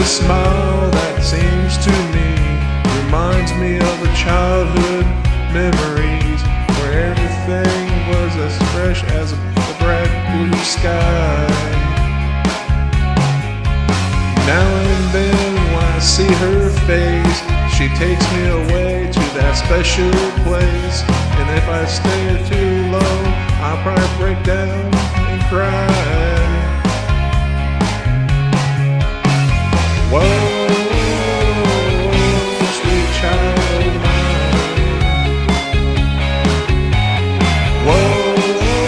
smile that seems to me reminds me of the childhood memories where everything was as fresh as a bright blue sky. Now and then when I see her face, she takes me away to that special place. And if I stay too long, I'll probably break down and cry. Whoa, sweet child of mine. Whoa,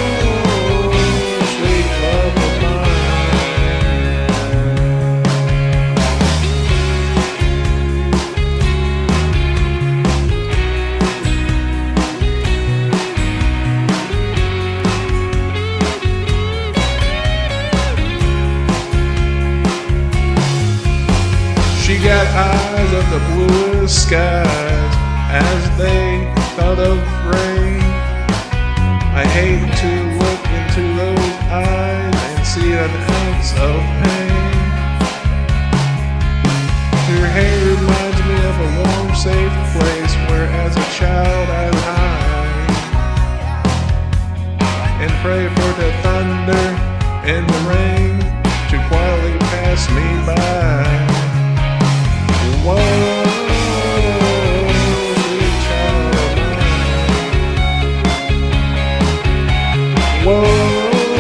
sweet love of She got eyes of the bluest skies as they thought of rain. I hate to look into those eyes and see an ounce of pain. Her hair reminds me of a warm, safe place where as a child I hide and pray for the thunder and the rain to quietly pass me by. Whoa, sweet child of mine. Whoa.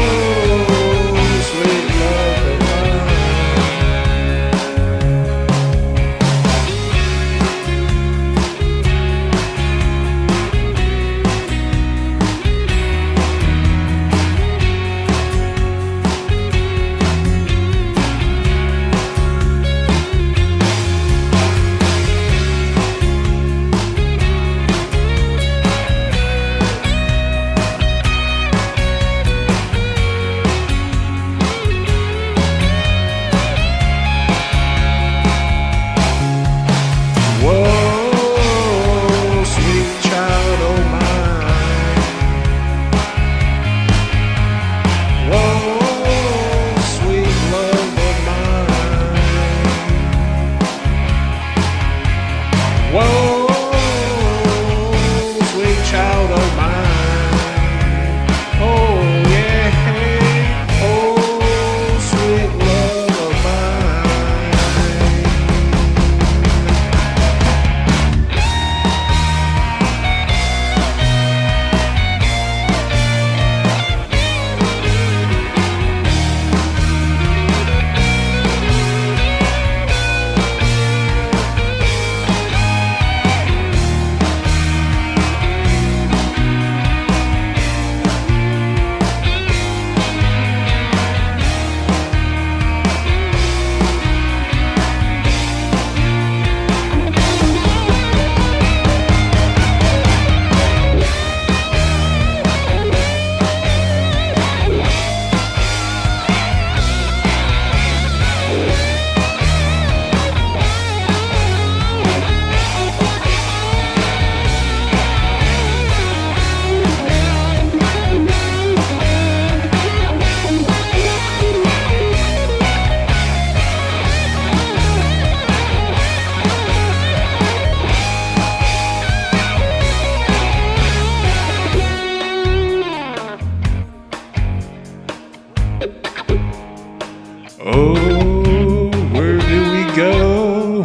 Oh, where do we go?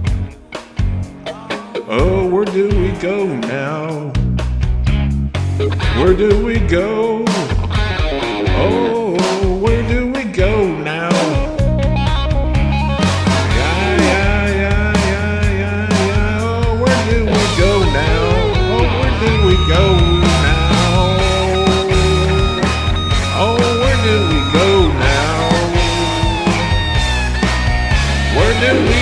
Oh, where do we go now? Where do we go? Oh, where do we go now? Yeah, yeah, yeah, yeah, yeah, yeah. Oh, where do we go now? Oh, where do we go now? Oh, where do we go now? Where do we